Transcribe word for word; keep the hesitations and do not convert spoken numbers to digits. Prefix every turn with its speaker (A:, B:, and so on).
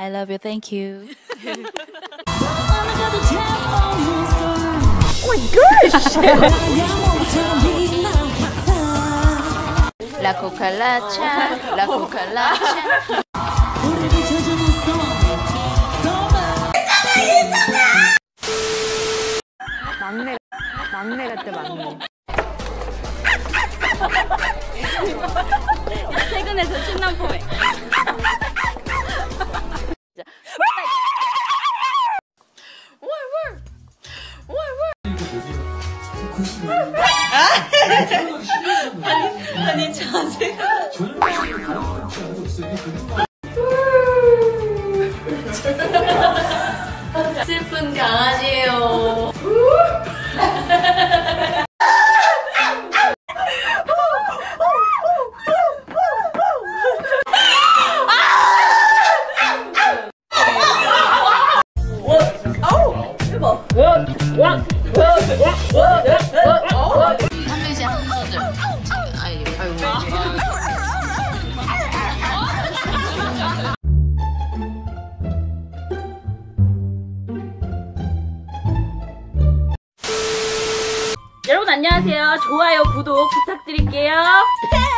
A: I love you. Thank you.
B: Oh my gosh!
A: La cucaracha, la cucaracha.
B: 막내, 막내 같아, 막내.
A: 퇴근해서 신난 포획. 아니 자세가 슬픈 강아지예요. 한 명씩 한 소절. 아이, 아이고. 여러분 안녕하세요. 좋아요, 구독 부탁드릴게요.